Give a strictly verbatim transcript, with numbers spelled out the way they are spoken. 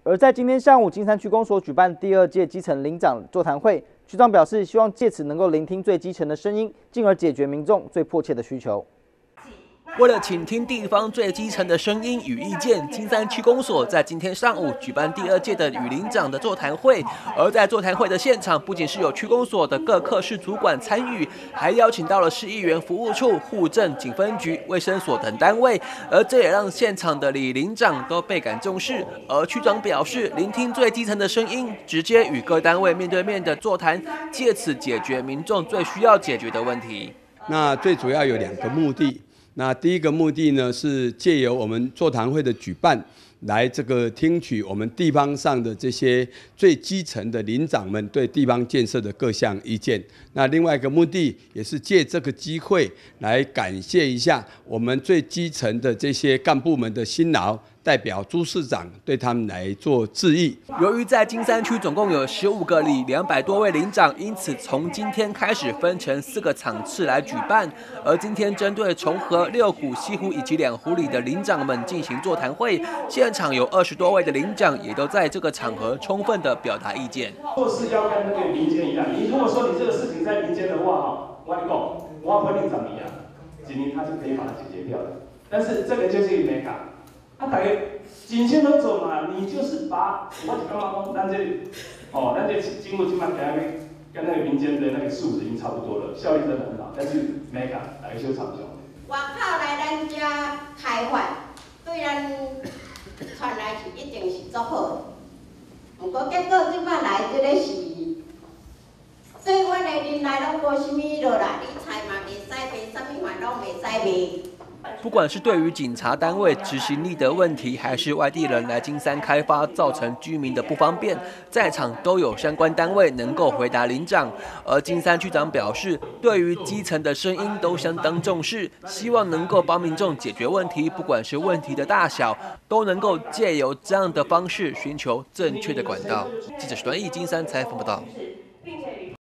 而在今天上午，金山区公所举办第二届基层里长座谈会，区长表示，希望借此能够聆听最基层的声音，进而解决民众最迫切的需求。 为了倾听地方最基层的声音与意见，金山区公所在今天上午举办第二届的与邻长的座谈会。而在座谈会的现场，不仅是有区公所的各科室主管参与，还邀请到了市议员服务处、户政、警分局、卫生所等单位。而这也让现场的里邻长都倍感重视。而区长表示，聆听最基层的声音，直接与各单位面对面的座谈，借此解决民众最需要解决的问题。 那最主要有两个目的。 那第一个目的呢，是借由我们座谈会的举办，来这个听取我们地方上的这些最基层的邻长们对地方建设的各项意见。那另外一个目的，也是借这个机会来感谢一下我们最基层的这些干部们的辛劳。 代表朱市长对他们来做致意。 由于在金山区总共有十五个里，两百多位邻长，因此从今天开始分成四个场次来举办。而今天针对重和、六股、西湖以及两湖里的邻长们进行座谈会，现场有二十多位的邻长也都在这个场合充分的表达意见。 做事要跟那个民间一样，你如果说你这个事情在民间的话，哈，我跟你讲，我和邻长一样，今天他是可以把它解决掉的。但是这个就是一没讲。 啊，大家真心都做嘛，你就是把，我是感觉讲，咱这，哦，咱这经过这么跟跟那个民间的那个素质已经差不多了，效率真的很好，但是没讲，大家小参详。 外口来咱遮开发，对咱传来是一定是足好的。不过结果即摆来这个是，对阮的人来拢无啥物落啦，你菜嘛袂使卖，啥物饭拢袂使卖。 不管是对于警察单位执行力的问题，还是外地人来金山开发造成居民的不方便，在场都有相关单位能够回答邻长。而金山区长表示，对于基层的声音都相当重视，希望能够帮民众解决问题，不管是问题的大小，都能够借由这样的方式寻求正确的管道。记者许端义金山采访报道。